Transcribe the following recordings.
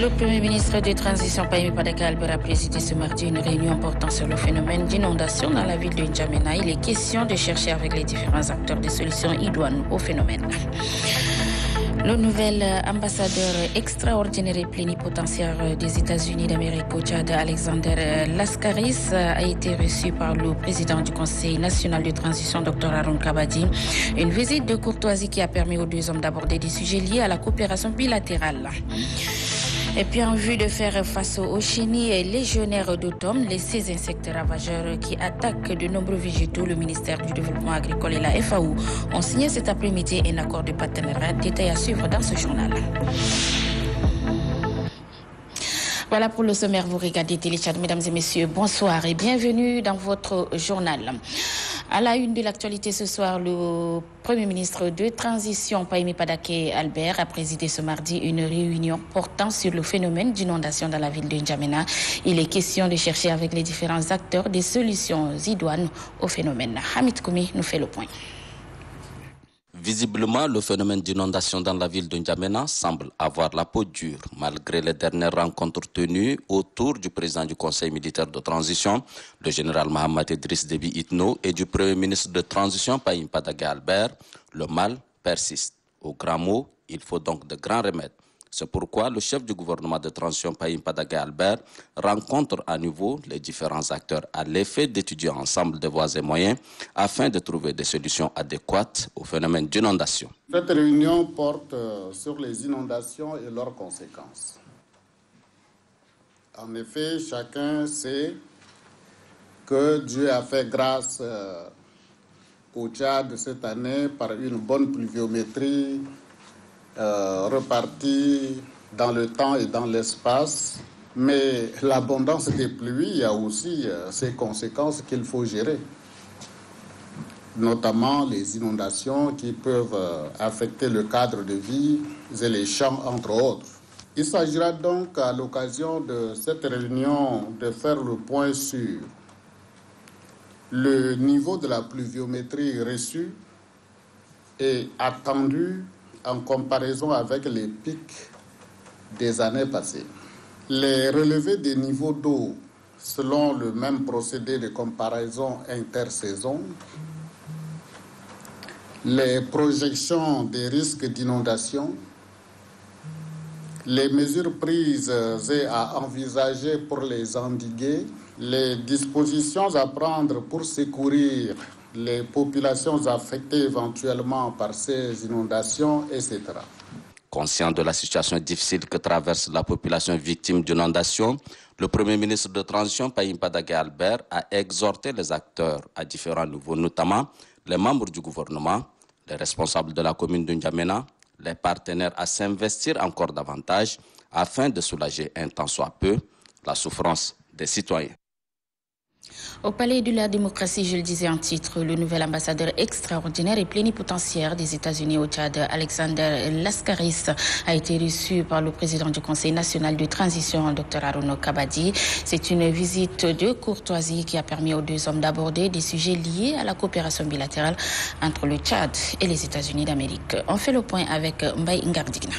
Le Premier ministre de Transition, Pahimi Padaka Albert, a présidé ce mardi une réunion portant sur le phénomène d'inondation dans la ville de N'Djamena. Il est question de chercher avec les différents acteurs des solutions idoines au phénomène. Le nouvel ambassadeur extraordinaire et plénipotentiaire des États-Unis d'Amérique au Tchad, Alexander Laskaris, a été reçu par le président du Conseil national de transition, Dr Haroun Kabadi. Une visite de courtoisie qui a permis aux deux hommes d'aborder des sujets liés à la coopération bilatérale. Et puis en vue de faire face aux chenilles légionnaires d'automne, les 16 insectes ravageurs qui attaquent de nombreux végétaux, le ministère du Développement agricole et la FAO ont signé cet après-midi un accord de partenariat. Détail à suivre dans ce journal. Voilà pour le sommaire, vous regardez Télé Tchad. Mesdames et messieurs, bonsoir et bienvenue dans votre journal. À la une de l'actualité ce soir, le Premier ministre de Transition, Pahimi Padaka Albert, a présidé ce mardi une réunion portant sur le phénomène d'inondation dans la ville de N'Djamena. Il est question de chercher avec les différents acteurs des solutions idoines au phénomène. Hamid Koumi nous fait le point. Visiblement, le phénomène d'inondation dans la ville de N'Djamena semble avoir la peau dure, malgré les dernières rencontres tenues autour du président du Conseil militaire de transition, le général Mohamed Idriss Déby Itno, et du Premier ministre de transition, Pahimi Padaka Albert. Le mal persiste. Au grand mot, il faut donc de grands remèdes. C'est pourquoi le chef du gouvernement de transition, Pahimi Padaka Albert, rencontre à nouveau les différents acteurs à l'effet d'étudier ensemble des voies et moyens afin de trouver des solutions adéquates au phénomène d'inondation. Cette réunion porte sur les inondations et leurs conséquences. En effet, chacun sait que Dieu a fait grâce au Tchad cette année par une bonne pluviométrie repartie dans le temps et dans l'espace. Mais l'abondance des pluies a aussi ses conséquences qu'il faut gérer, notamment les inondations qui peuvent affecter le cadre de vie et les champs, entre autres. Il s'agira donc à l'occasion de cette réunion de faire le point sur le niveau de la pluviométrie reçue et attendue en comparaison avec les pics des années passées. Les relevés des niveaux d'eau selon le même procédé de comparaison intersaison, les projections des risques d'inondation, les mesures prises et à envisager pour les endiguer, les dispositions à prendre pour secourir les populations affectées éventuellement par ces inondations, etc. Conscient de la situation difficile que traverse la population victime d'inondations, le Premier ministre de Transition, Pahimi Padaka Albert, a exhorté les acteurs à différents niveaux, notamment les membres du gouvernement, les responsables de la commune de N'Djamena, les partenaires à s'investir encore davantage afin de soulager un tant soit peu la souffrance des citoyens. Au palais de la démocratie, je le disais en titre, le nouvel ambassadeur extraordinaire et plénipotentiaire des États-Unis au Tchad, Alexander Laskaris, a été reçu par le président du Conseil national de transition, Dr Haroun Kabadi. C'est une visite de courtoisie qui a permis aux deux hommes d'aborder des sujets liés à la coopération bilatérale entre le Tchad et les États-Unis d'Amérique. On fait le point avec Mbaye Ngardigna.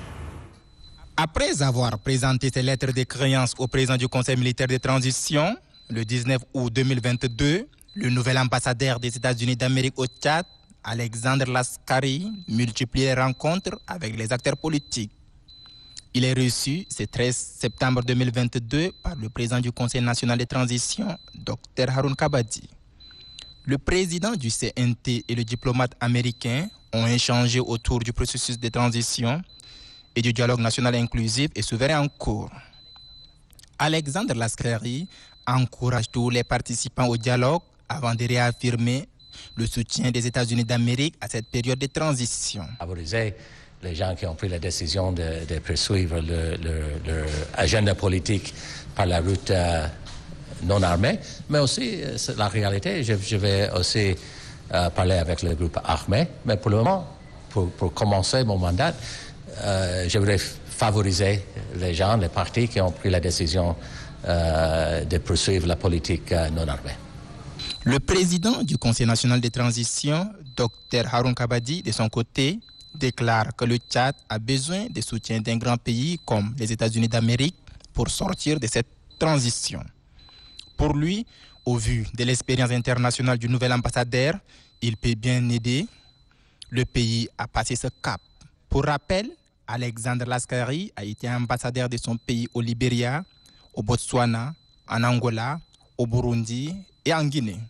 Après avoir présenté ses lettres de créance au président du Conseil militaire de transition, le 19 août 2022, le nouvel ambassadeur des États-Unis d'Amérique au Tchad, Alexander Laskaris, multiplie les rencontres avec les acteurs politiques. Il est reçu ce 13 septembre 2022 par le président du Conseil national de transition, Dr Haroun Kabadi. Le président du CNT et le diplomate américain ont échangé autour du processus de transition et du dialogue national inclusif et souverain en cours. Alexander Laskaris encourage tous les participants au dialogue avant de réaffirmer le soutien des États-Unis d'Amérique à cette période de transition. Favoriser les gens qui ont pris la décision de poursuivre leur agenda politique par la route non armée, mais aussi, la réalité, je vais aussi parler avec le groupe armé, mais pour le moment, pour commencer mon mandat, je voudrais favoriser les gens, les partis qui ont pris la décision de poursuivre la politique non armée. Le président du Conseil national de transition, Dr Haroun Kabadi, de son côté, déclare que le Tchad a besoin du soutien d'un grand pays comme les États-Unis d'Amérique pour sortir de cette transition. Pour lui, au vu de l'expérience internationale du nouvel ambassadeur, il peut bien aider le pays à passer ce cap. Pour rappel, Alexandre Laskari a été ambassadeur de son pays au Libéria, au Botswana, en Angola, au Burundi et en Guinée.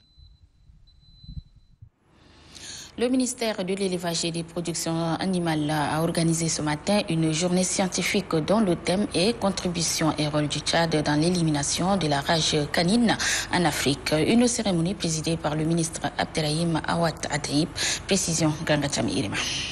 Le ministère de l'Élevage et des Productions Animales a organisé ce matin une journée scientifique dont le thème est « Contribution et rôle du Tchad dans l'élimination de la rage canine en Afrique ». Une cérémonie présidée par le ministre Abderrahim Awad Ataïb. Précision Gangacham Irima.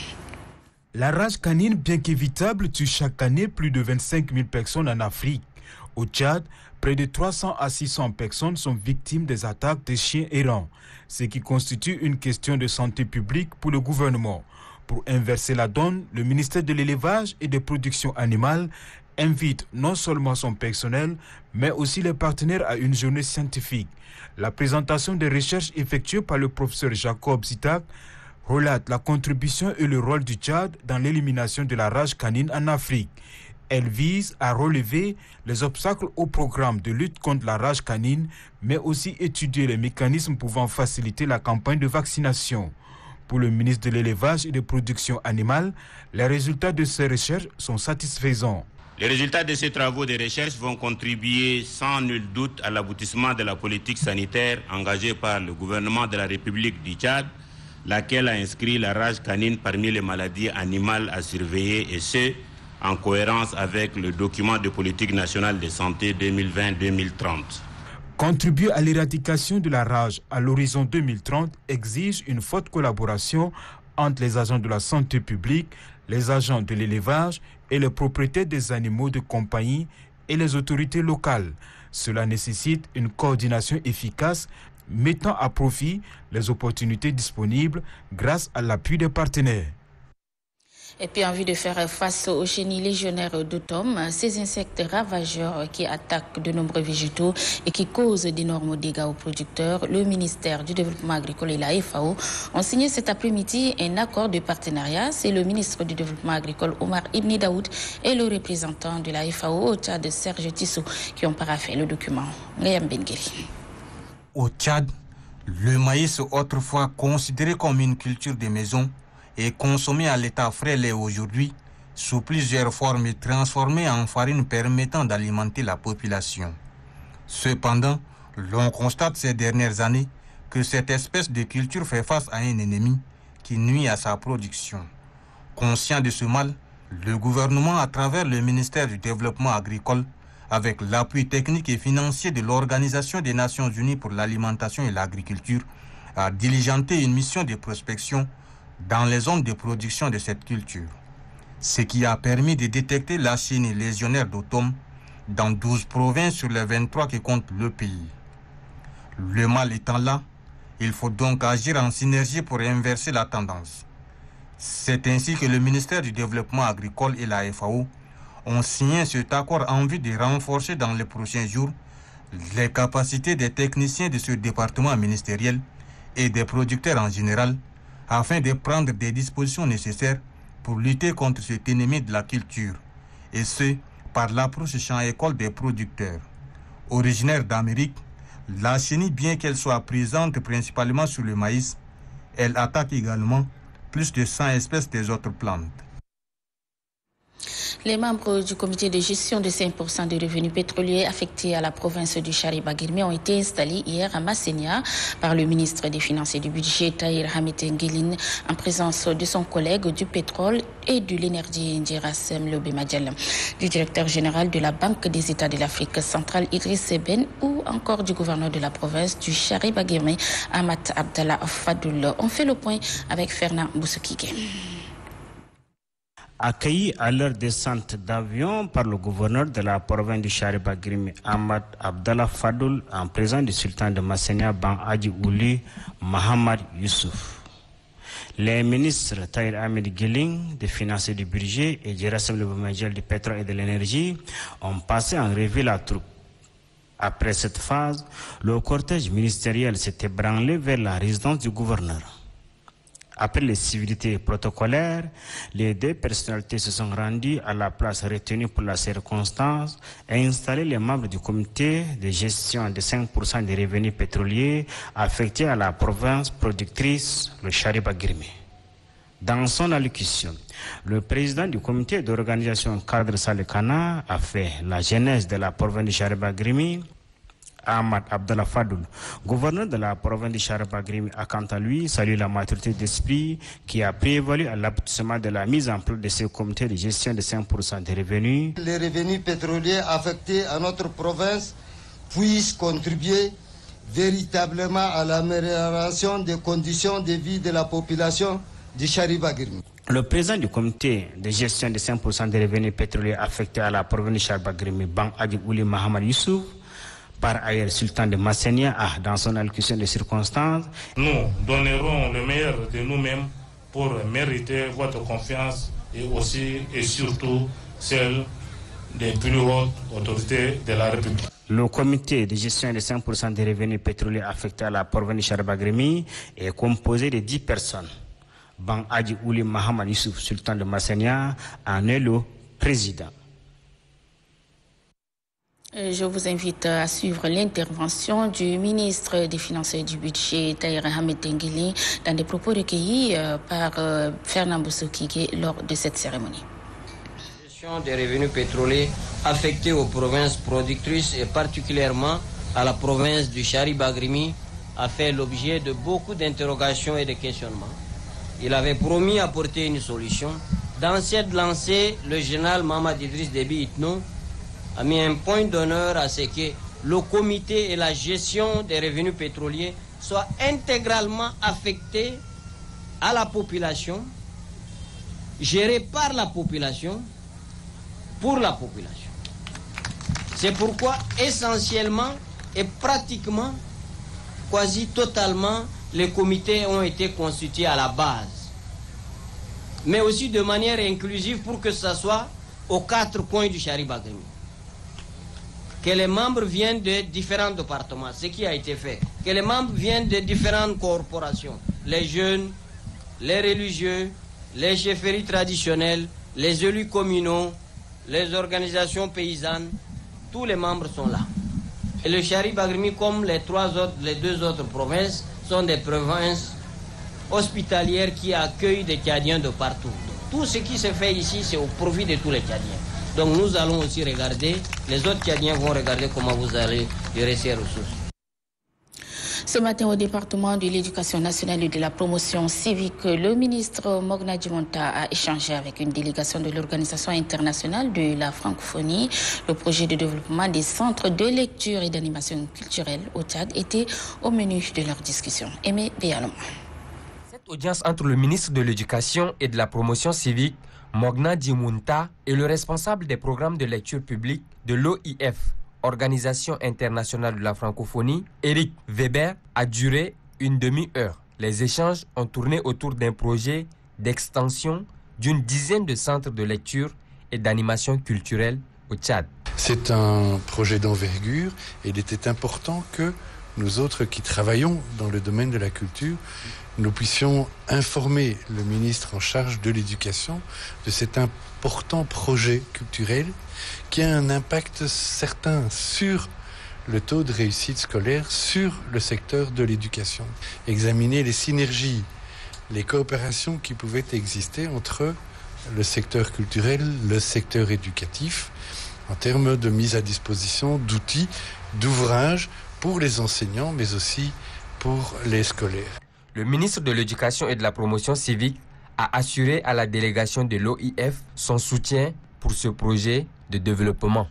La rage canine, bien qu'évitable, tue chaque année plus de 25 000 personnes en Afrique. Au Tchad, près de 300 à 600 personnes sont victimes des attaques des chiens errants, ce qui constitue une question de santé publique pour le gouvernement. Pour inverser la donne, le ministère de l'Élevage et des Productions Animales invite non seulement son personnel, mais aussi les partenaires à une journée scientifique. La présentation des recherches effectuées par le professeur Jacob Zitak relate la contribution et le rôle du Tchad dans l'élimination de la rage canine en Afrique. Elle vise à relever les obstacles au programme de lutte contre la rage canine, mais aussi étudier les mécanismes pouvant faciliter la campagne de vaccination. Pour le ministre de l'Élevage et des Productions Animales, les résultats de ces recherches sont satisfaisants. Les résultats de ces travaux de recherche vont contribuer sans nul doute à l'aboutissement de la politique sanitaire engagée par le gouvernement de la République du Tchad, laquelle a inscrit la rage canine parmi les maladies animales à surveiller, et ce, en cohérence avec le document de politique nationale de santé 2020-2030. Contribuer à l'éradication de la rage à l'horizon 2030 exige une forte collaboration entre les agents de la santé publique, les agents de l'élevage et les propriétaires des animaux de compagnie et les autorités locales. Cela nécessite une coordination efficace mettant à profit les opportunités disponibles grâce à l'appui des partenaires. Et puis en vue de faire face aux chenilles légionnaires d'automne, ces insectes ravageurs qui attaquent de nombreux végétaux et qui causent d'énormes dégâts aux producteurs, le ministère du Développement agricole et la FAO ont signé cet après-midi un accord de partenariat. C'est le ministre du Développement agricole Omar Ibn Daoud et le représentant de la FAO au Tchad, Serge Tissot, qui ont paraphé le document. Ngayam Bengueri. Au Tchad, le maïs, autrefois considéré comme une culture de maison, est consommé à l'état frais l'est aujourd'hui, sous plusieurs formes et transformé en farine permettant d'alimenter la population. Cependant, l'on constate ces dernières années que cette espèce de culture fait face à un ennemi qui nuit à sa production. Conscient de ce mal, le gouvernement, à travers le ministère du Développement agricole, avec l'appui technique et financier de l'Organisation des Nations Unies pour l'alimentation et l'agriculture, a diligenté une mission de prospection dans les zones de production de cette culture, ce qui a permis de détecter la chenille légionnaire d'automne dans 12 provinces sur les 23 qui comptent le pays. Le mal étant là, il faut donc agir en synergie pour inverser la tendance. C'est ainsi que le ministère du Développement agricole et la FAO ont signé cet accord en vue de renforcer dans les prochains jours les capacités des techniciens de ce département ministériel et des producteurs en général, afin de prendre des dispositions nécessaires pour lutter contre cet ennemi de la culture, et ce, par l'approche champ-école des producteurs. Originaire d'Amérique, la chenille, bien qu'elle soit présente principalement sur le maïs, elle attaque également plus de 100 espèces des autres plantes. Les membres du comité de gestion de 5% des revenus pétroliers affectés à la province du Chariba-Guirmé ont été installés hier à Massenia par le ministre des Finances et du Budget, Tahir Hamid Nguilin, en présence de son collègue du pétrole et de l'énergie, Ndjirassem Lobemadiel, du directeur général de la Banque des États de l'Afrique centrale, Idriss Seben, ou encore du gouverneur de la province du Chariba-Guirmé, Ahmad Abdallah Fadoul. On fait le point avec Fernand Boussokike. Accueilli à leur descente d'avion par le gouverneur de la province du Chariba-Guirmé, Ahmad Abdallah Fadoul, en présence du sultan de Massenia, Ban Hadji Ouli Mohamed Youssouf. Les ministres Tahir Hamid Nguilin des Finances et du Budget et Ndjirassem Lobemadiel du Pétrole et de l'Énergie ont passé en revue la troupe. Après cette phase, le cortège ministériel s'est ébranlé vers la résidence du gouverneur. Après les civilités protocolaires, les deux personnalités se sont rendues à la place retenue pour la circonstance et installé les membres du comité de gestion de 5% des revenus pétroliers affectés à la province productrice, le Chariba-Guirmé. Dans son allocution, le président du comité d'organisation cadre Salekana a fait la genèse de la province du Chariba-Guirmé. Ahmad Abdallah Fadoul, gouverneur de la province de Chariba-Guirmé, a quant à lui salué la maturité d'esprit qui a prévalu à l'aboutissement de la mise en place de ce comité de gestion de 5% des revenus. Les revenus pétroliers affectés à notre province puissent contribuer véritablement à l'amélioration des conditions de vie de la population du Chariba-Guirmé. Le président du comité de gestion de 5% des revenus pétroliers affectés à la province de Chariba-Guirmé, Ban Adji Ouli Mahamad Youssouf, par ailleurs sultan de Massenia, a, dans son allocution de circonstances, nous donnerons le meilleur de nous-mêmes pour mériter votre confiance et aussi et surtout celle des plus hautes autorités de la République. Le comité de gestion de 5% des revenus pétroliers affectés à la province de Chariba-Guirmé est composé de 10 personnes. Ban Adji Ouli Mahamad Youssouf, sultan de Massenia, en est le président. Je vous invite à suivre l'intervention du ministre des Finances et du Budget, Tahiré Ahmed Denguele, dans des propos recueillis par Fernand Bousso-Kigué lors de cette cérémonie. La gestion des revenus pétroliers affectés aux provinces productrices et particulièrement à la province du Chariba-Guirmé a fait l'objet de beaucoup d'interrogations et de questionnements. Il avait promis d'apporter une solution. Dans cette lancée, le général Mahamad Idriss Déby Itno a mis un point d'honneur à ce que le comité et la gestion des revenus pétroliers soient intégralement affectés à la population, gérés par la population, pour la population. C'est pourquoi essentiellement et pratiquement, quasi totalement, les comités ont été constitués à la base, mais aussi de manière inclusive pour que ce soit aux 4 coins du Chariba-Guirmé. Que les membres viennent de différents départements, ce qui a été fait. Que les membres viennent de différentes corporations, les jeunes, les religieux, les chefferies traditionnelles, les élus communaux, les organisations paysannes, tous les membres sont là. Et le Chariba-Guirmé, comme les 2 autres provinces, sont des provinces hospitalières qui accueillent des Tchadiens de partout. Tout ce qui se fait ici, c'est au profit de tous les Tchadiens. Donc nous allons aussi regarder, les autres Tchadiens vont regarder comment vous allez gérer ces ressources. Ce matin, au département de l'éducation nationale et de la promotion civique, le ministre Mogna Djimonta a échangé avec une délégation de l'Organisation internationale de la francophonie. Le projet de développement des centres de lecture et d'animation culturelle au Tchad était au menu de leur discussion. Aimé Béalom. Cette audience entre le ministre de l'Éducation et de la promotion civique, Mogna Djimonta, et le responsable des programmes de lecture publique de l'OIF, Organisation internationale de la francophonie, Eric Weber, a duré une demi-heure. Les échanges ont tourné autour d'un projet d'extension d'une dizaine de centres de lecture et d'animation culturelle au Tchad. C'est un projet d'envergure et il était important que nous autres qui travaillons dans le domaine de la culture, nous puissions informer le ministre en charge de l'éducation de cet important projet culturel qui a un impact certain sur le taux de réussite scolaire, sur le secteur de l'éducation. Examiner les synergies, les coopérations qui pouvaient exister entre le secteur culturel, le secteur éducatif, en termes de mise à disposition d'outils, d'ouvrages pour les enseignants, mais aussi pour les scolaires. Le ministre de l'Éducation et de la promotion civique a assuré à la délégation de l'OIF son soutien pour ce projet de développement.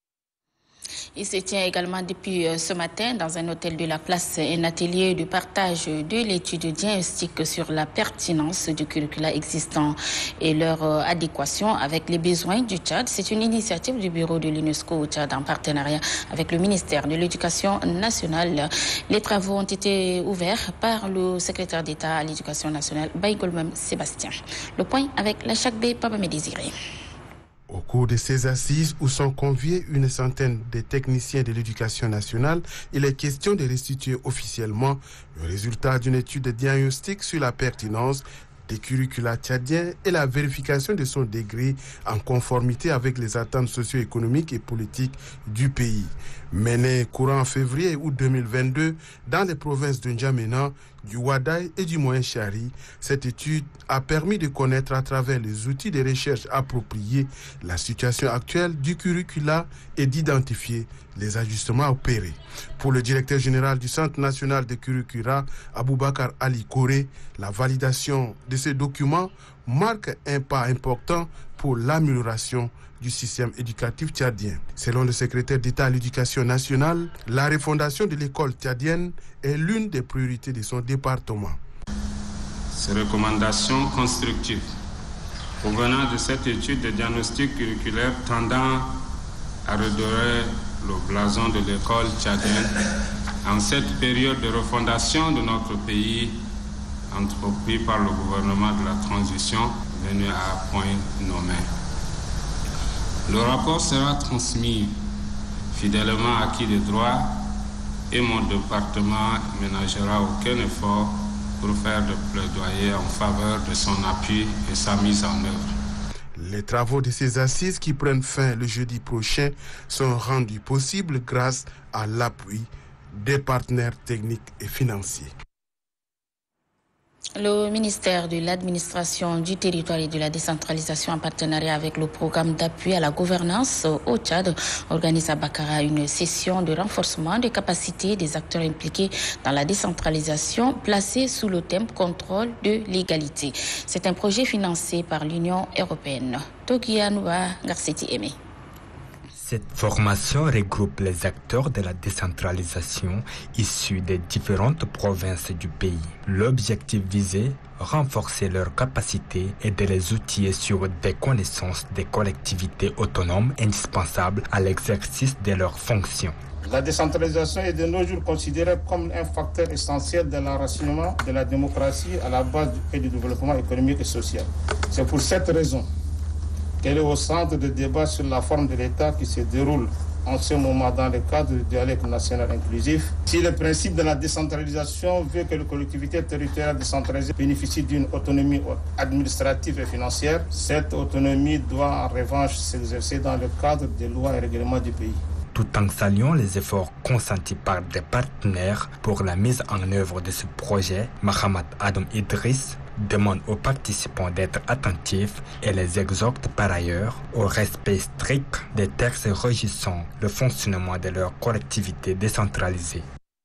Il se tient également depuis ce matin dans un hôtel de la place un atelier de partage de l'étude diagnostique sur la pertinence du curricula existant et leur adéquation avec les besoins du Tchad. C'est une initiative du bureau de l'UNESCO au Tchad en partenariat avec le ministère de l'Éducation nationale. Les travaux ont été ouverts par le secrétaire d'État à l'Éducation nationale, Baïgolmem Sébastien. Le point avec la Chakbe Pabamé Désiré. Au cours de ces assises où sont conviés une centaine de techniciens de l'éducation nationale, il est question de restituer officiellement le résultat d'une étude de diagnostic sur la pertinence des curricula tchadiens et la vérification de son degré en conformité avec les attentes socio-économiques et politiques du pays. Menée courant février et août 2022 dans les provinces de N'Djamena, du Ouaddaï et du Moyen-Chari, cette étude a permis de connaître à travers les outils de recherche appropriés la situation actuelle du curricula et d'identifier les ajustements opérés. Pour le directeur général du Centre national de curricula, Aboubakar Ali Koré, la validation de ces documents marque un pas important pour l'amélioration du système éducatif tchadien. Selon le secrétaire d'État à l'éducation nationale, la refondation de l'école tchadienne est l'une des priorités de son département. Ces recommandations constructives provenant de cette étude de diagnostic curriculaire tendant à redorer le blason de l'école tchadienne en cette période de refondation de notre pays entrepris par le gouvernement de la transition venu à point nommé. Le rapport sera transmis fidèlement à qui de droit et mon département ne ménagera aucun effort pour faire de plaidoyer en faveur de son appui et sa mise en œuvre. Les travaux de ces assises qui prennent fin le jeudi prochain sont rendus possibles grâce à l'appui des partenaires techniques et financiers. Le ministère de l'Administration du territoire et de la décentralisation en partenariat avec le programme d'appui à la gouvernance au Tchad organise à Bakara une session de renforcement des capacités des acteurs impliqués dans la décentralisation placée sous le thème contrôle de l'égalité. C'est un projet financé par l'Union européenne. Togianouba Garcetti Aimé. Cette formation regroupe les acteurs de la décentralisation issus des différentes provinces du pays. L'objectif visé, renforcer leurs capacités et de les outiller sur des connaissances des collectivités autonomes indispensables à l'exercice de leurs fonctions. La décentralisation est de nos jours considérée comme un facteur essentiel de l'enracinement de la démocratie à la base du développement économique et social. C'est pour cette raison qu'elle est au centre de débats sur la forme de l'État qui se déroule en ce moment dans le cadre du dialogue national inclusif. Si le principe de la décentralisation veut que les collectivités territoriales décentralisées bénéficient d'une autonomie administrative et financière, cette autonomie doit en revanche s'exercer dans le cadre des lois et règlements du pays. Tout en saluant les efforts consentis par des partenaires pour la mise en œuvre de ce projet, Mahamat Adam Idriss demande aux participants d'être attentifs et les exhorte par ailleurs au respect strict des textes régissant le fonctionnement de leur collectivité décentralisée.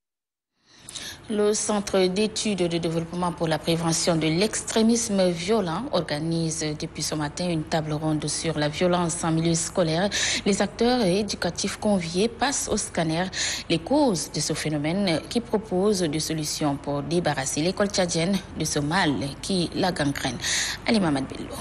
Le Centre d'études de développement pour la prévention de l'extrémisme violent organise depuis ce matin une table ronde sur la violence en milieu scolaire. Les acteurs éducatifs conviés passent au scanner les causes de ce phénomène qui propose des solutions pour débarrasser l'école tchadienne de ce mal qui la gangrène. Ali Mamad Bello.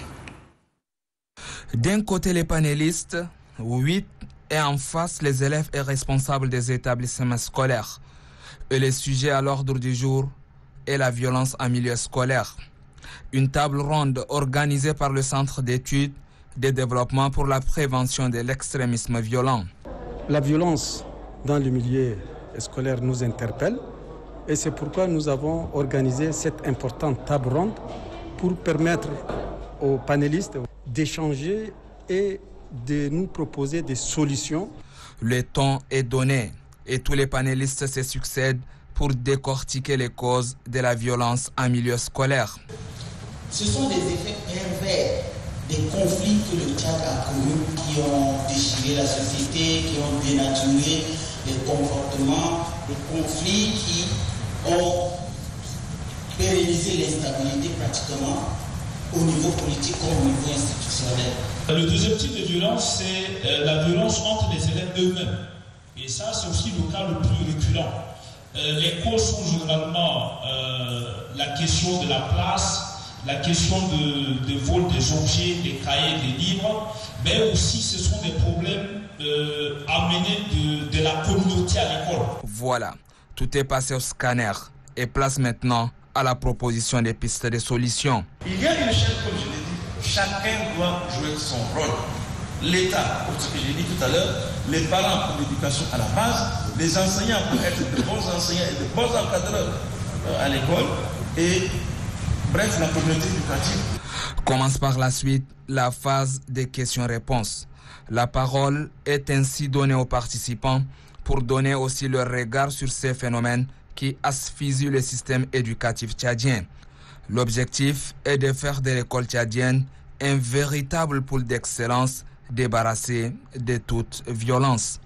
D'un côté les panélistes, 8, et en face les élèves et responsables des établissements scolaires. Et le sujet à l'ordre du jour est la violence en milieu scolaire. Une table ronde organisée par le Centre d'études de développement pour la prévention de l'extrémisme violent. La violence dans le milieu scolaire nous interpelle et c'est pourquoi nous avons organisé cette importante table ronde pour permettre aux panélistes d'échanger et de nous proposer des solutions. Le temps est donné et tous les panélistes se succèdent pour décortiquer les causes de la violence en milieu scolaire. Ce sont des effets pervers des conflits que le Tchad a connus qui ont déchiré la société, qui ont dénaturé les comportements, des conflits qui ont pérennisé l'instabilité pratiquement au niveau politique comme au niveau institutionnel. Le deuxième type de violence, c'est la violence entre les élèves eux-mêmes. Et ça, c'est aussi le cas le plus récurrent. Les causes sont généralement la question de la place, la question de vol des objets, des cahiers, des livres, mais aussi ce sont des problèmes amenés de la communauté à l'école. Voilà, tout est passé au scanner et place maintenant à la proposition des pistes de solutions. Il y a une chaîne, comme je l'ai dit, chacun doit jouer son rôle. L'État, pour ce que j'ai dit tout à l'heure, les parents pour l'éducation à la base, les enseignants pour être de bons enseignants et de bons encadreurs à l'école, et bref, la communauté éducative. Commence par la suite la phase des questions-réponses. La parole est ainsi donnée aux participants pour donner aussi leur regard sur ces phénomènes qui asphyxient le système éducatif tchadien. L'objectif est de faire de l'école tchadienne un véritable pôle d'excellence débarrassé de toute violence.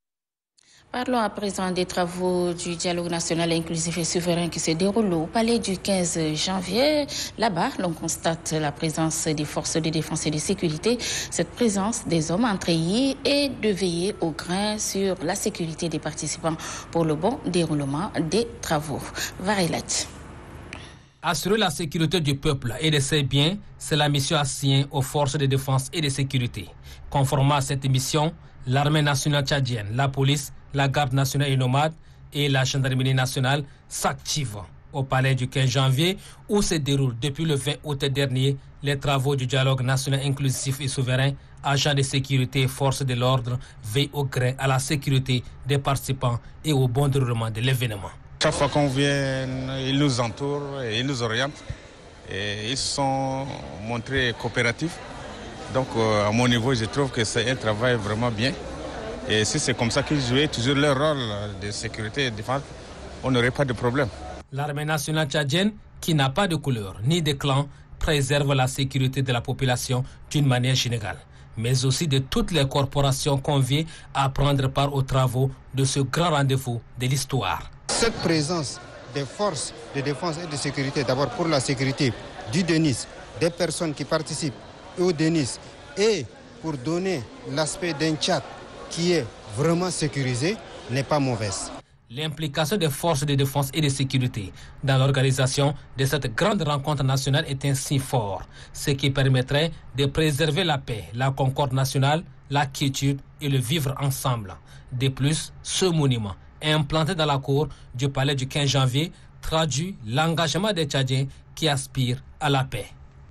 Parlons à présent des travaux du dialogue national inclusif et souverain qui se déroulent au palais du 15 janvier. Là-bas, l'on constate la présence des forces de défense et de sécurité. Cette présence des hommes entrayés est de veiller au grain sur la sécurité des participants pour le bon déroulement des travaux. Varelat. Assurer la sécurité du peuple et de ses biens, c'est la mission assignée aux forces de défense et de sécurité. Conformément à cette mission, l'armée nationale tchadienne, la police, la garde nationale et nomade et la gendarmerie nationale s'activent au palais du 15 janvier où se déroulent depuis le 20 août dernier les travaux du dialogue national inclusif et souverain. Agents de sécurité et forces de l'ordre veillent au grain à la sécurité des participants et au bon déroulement de l'événement. Chaque fois qu'on vient, ils nous entourent et ils nous orientent. Et ils se sont montrés coopératifs. Donc à mon niveau, je trouve que c'est un travail vraiment bien. Et si c'est comme ça qu'ils jouaient toujours leur rôle de sécurité et de défense, on n'aurait pas de problème. L'armée nationale tchadienne, qui n'a pas de couleur ni de clan, préserve la sécurité de la population d'une manière générale, mais aussi de toutes les corporations conviées à prendre part aux travaux de ce grand rendez-vous de l'histoire. Cette présence des forces de défense et de sécurité, d'abord pour la sécurité du Denis, des personnes qui participent au Denis, et pour donner l'aspect d'un Tchad qui est vraiment sécurisé, n'est pas mauvaise. L'implication des forces de défense et de sécurité dans l'organisation de cette grande rencontre nationale est ainsi fort, ce qui permettrait de préserver la paix, la concorde nationale, la quiétude et le vivre ensemble. De plus, ce monument, implanté dans la cour du palais du 15 janvier, traduit l'engagement des Tchadiens qui aspirent à la paix.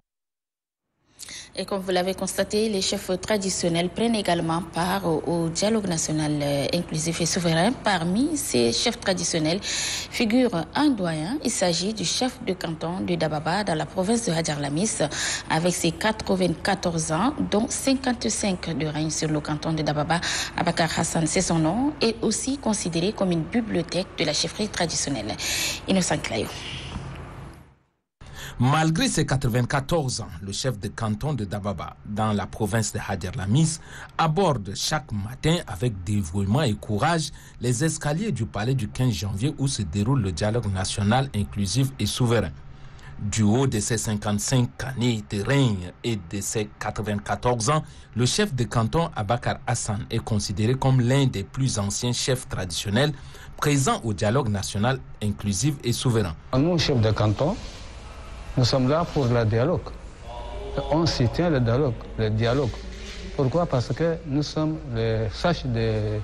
Et comme vous l'avez constaté, les chefs traditionnels prennent également part au dialogue national inclusif et souverain. Parmi ces chefs traditionnels figure un doyen. Il s'agit du chef de canton de Dababa dans la province de Hadjar Lamis, avec ses 94 ans, dont 55 de règne sur le canton de Dababa. Abakar Hassan, c'est son nom, est aussi considéré comme une bibliothèque de la chefferie traditionnelle. Innocent Clayo. Malgré ses 94 ans, le chef de canton de Dababa, dans la province de Hadjar Lamis, aborde chaque matin avec dévouement et courage les escaliers du palais du 15 janvier où se déroule le dialogue national inclusif et souverain. Du haut de ses 55 années de règne et de ses 94 ans, le chef de canton Abakar Hassan est considéré comme l'un des plus anciens chefs traditionnels présents au dialogue national inclusif et souverain. Nous, chefs de canton, nous sommes là pour le dialogue. On soutient le dialogue. Pourquoi? Parce que nous sommes les sages de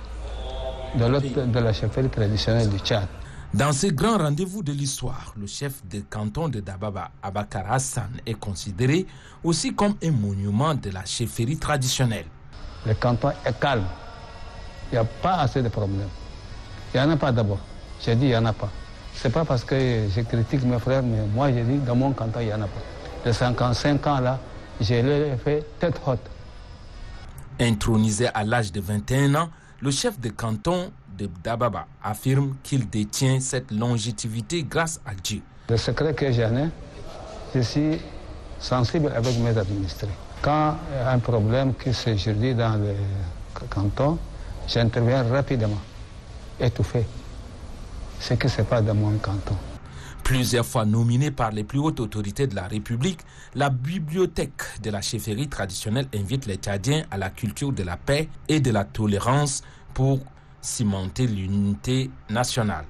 la chefferie traditionnelle du Tchad. Dans ce grand rendez-vous de l'histoire, le chef de canton de Dababa, Abakar Hassan, est considéré aussi comme un monument de la chefferie traditionnelle. Le canton est calme. Il n'y a pas assez de problèmes. Il n'y en a pas d'abord. J'ai dit il n'y en a pas. Ce n'est pas parce que je critique mes frères, mais moi j'ai dit dans mon canton, il n'y en a pas. De 55 ans là, je l'ai fait tête haute. Intronisé à l'âge de 21 ans, le chef de canton de Dababa affirme qu'il détient cette longévité grâce à Dieu. Le secret que j'en ai, je suis sensible avec mes administrés. Quand il y a un problème qui se jourdit dans le canton, j'interviens rapidement, étouffé. Ce que ce n'est pas dans mon canton. Plusieurs fois nominée par les plus hautes autorités de la République, la bibliothèque de la chefferie traditionnelle invite les Tchadiens à la culture de la paix et de la tolérance pour cimenter l'unité nationale.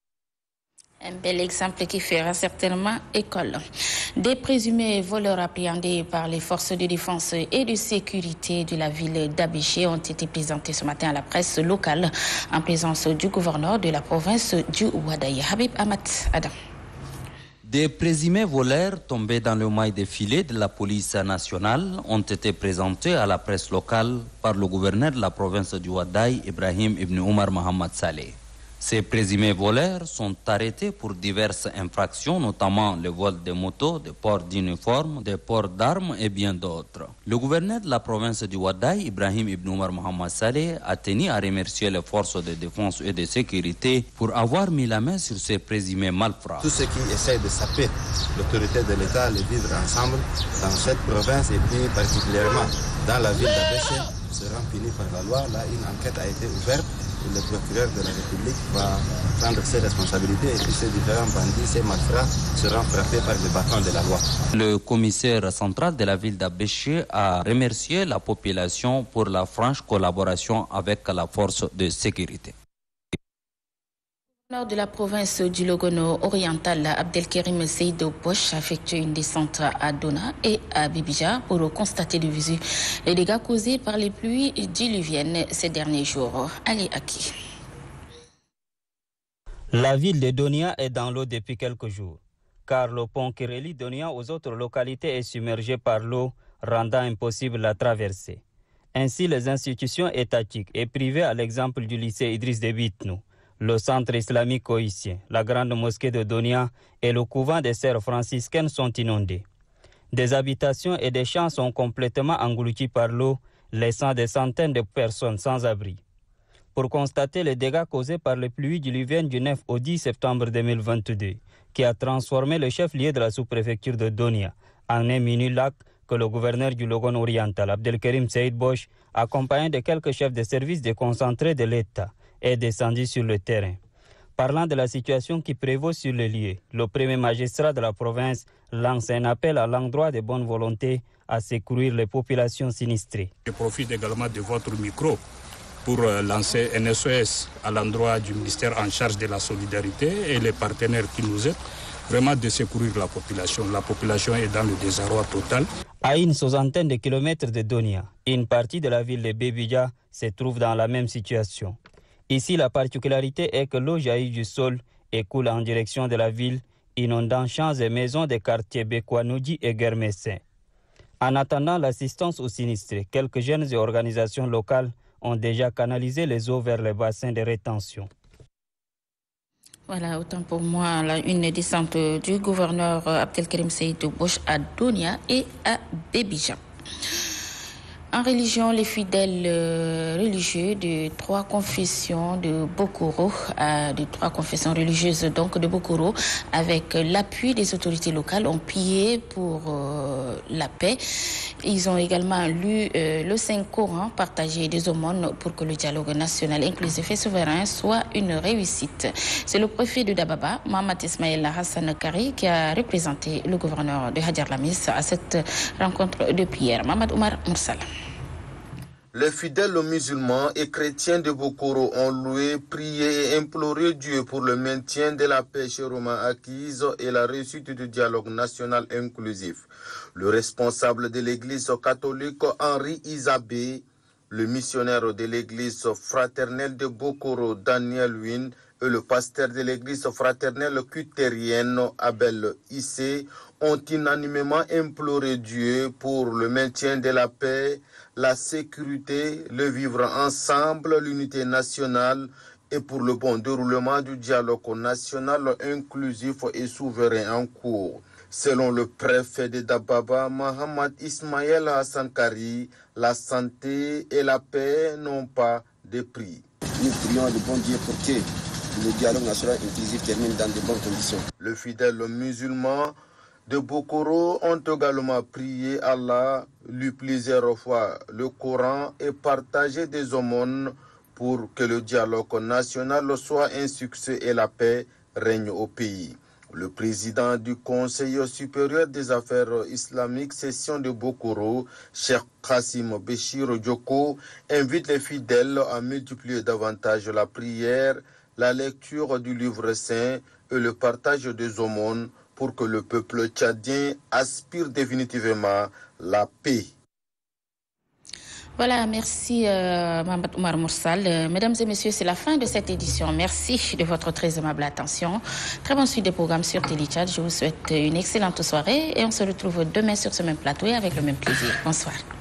Un bel exemple qui fera certainement école. Des présumés voleurs appréhendés par les forces de défense et de sécurité de la ville d'Abéché ont été présentés ce matin à la presse locale en présence du gouverneur de la province du Ouadaï, Habib Ahmad Adam. Des présumés voleurs tombés dans le maille des filets de la police nationale ont été présentés à la presse locale par le gouverneur de la province du Ouaddaï, Ibrahim Ibn Omar Mohamed Saleh. Ces présumés voleurs sont arrêtés pour diverses infractions, notamment le vol de motos, de port d'uniformes, de port d'armes et bien d'autres. Le gouverneur de la province du Ouaddaï, Ibrahim Ibn Omar Mohamed Saleh, a tenu à remercier les forces de défense et de sécurité pour avoir mis la main sur ces présumés malfrats. Tous ceux qui essayent de saper l'autorité de l'État, les vivre ensemble dans cette province et plus particulièrement dans la ville d'Abéché seront punis par la loi. Là, une enquête a été ouverte. Le procureur de la République va prendre ses responsabilités et puis ces différents bandits, ces malfrats seront frappés par le bâton de la loi. Le commissaire central de la ville d'Abéché a remercié la population pour la franche collaboration avec la force de sécurité. Nord de la province du Logono oriental, Abdelkerim Seydou Bosch a effectué une descente à Dona et à Bibija pour constater de visu les dégâts causés par les pluies diluviennes ces derniers jours. Ali Aki. La ville de Donia est dans l'eau depuis quelques jours, car le pont qui relie Donia aux autres localités est submergé par l'eau, rendant impossible la traversée. Ainsi, les institutions étatiques et privées, à l'exemple du lycée Idriss Déby Itnou, le centre islamique haïtien, la grande mosquée de Donia et le couvent des sœurs franciscaines sont inondés. Des habitations et des champs sont complètement engloutis par l'eau, laissant des centaines de personnes sans abri. Pour constater les dégâts causés par les pluies diluviennes du 9 au 10 septembre 2022, qui a transformé le chef-lieu de la sous-préfecture de Donia en un mini-lac, que le gouverneur du Logon oriental, Abdelkerim Seydou Bosch, accompagné de quelques chefs de service déconcentrés de l'État, est descendu sur le terrain. Parlant de la situation qui prévaut sur le lieu, le premier magistrat de la province lance un appel à l'endroit des bonnes volontés à secourir les populations sinistrées. Je profite également de votre micro pour lancer un SOS à l'endroit du ministère en charge de la solidarité et les partenaires qui nous aident, vraiment de secourir la population. La population est dans le désarroi total. À une soixantaine de kilomètres de Donia, une partie de la ville de Bébidja se trouve dans la même situation. Ici, la particularité est que l'eau jaillit du sol et coule en direction de la ville, inondant champs et maisons des quartiers Bekwanoudi et Guermessin. En attendant l'assistance aux sinistrés, quelques jeunes et organisations locales ont déjà canalisé les eaux vers les bassins de rétention. Voilà, autant pour moi, une descente du gouverneur Abdelkerim Seydou Bosch à Donia et à Bébidja. En religion, les fidèles religieux de trois confessions de Bokoro, de trois confessions religieuses donc de Bokoro, avec l'appui des autorités locales, ont prié pour la paix. Ils ont également lu le Saint-Coran, partagé des aumônes pour que le dialogue national inclusif et souverain soit une réussite. C'est le préfet de Dababa, Mohamed Ismaël Hassan Kari, qui a représenté le gouverneur de Hadjar Lamis à cette rencontre de prière. Mohamed Omar Moursala. Les fidèles musulmans et chrétiens de Bokoro ont loué, prié et imploré Dieu pour le maintien de la paix chez Romain acquise et la réussite du dialogue national inclusif. Le responsable de l'église catholique Henri Isabé, le missionnaire de l'église fraternelle de Bokoro Daniel Win et le pasteur de l'église fraternelle cutérienne Abel Issé ont unanimement imploré Dieu pour le maintien de la paix, la sécurité, le vivre ensemble, l'unité nationale et pour le bon déroulement du dialogue national inclusif et souverain en cours. Selon le préfet de Dababa, Mohamed Ismaël Hassan Kari, la santé et la paix n'ont pas de prix. Nous prions le bon Dieu pour que le dialogue national inclusif termine dans de bonnes conditions. Les fidèles musulmans de Bokoro ont également prié Allah, lu plusieurs fois le Coran et partagé des aumônes pour que le dialogue national soit un succès et la paix règne au pays. Le président du Conseil supérieur des affaires islamiques, session de Bokoro, Cheikh Kassim Béchir Djoko, invite les fidèles à multiplier davantage la prière, la lecture du livre saint et le partage des aumônes pour que le peuple tchadien aspire définitivement la paix. Voilà, merci Mohamed Oumar Moursal. Mesdames et messieurs, c'est la fin de cette édition. Merci de votre très aimable attention. Très bonne suite des programmes sur Téléchat. Je vous souhaite une excellente soirée et on se retrouve demain sur ce même plateau et avec le même plaisir. Bonsoir.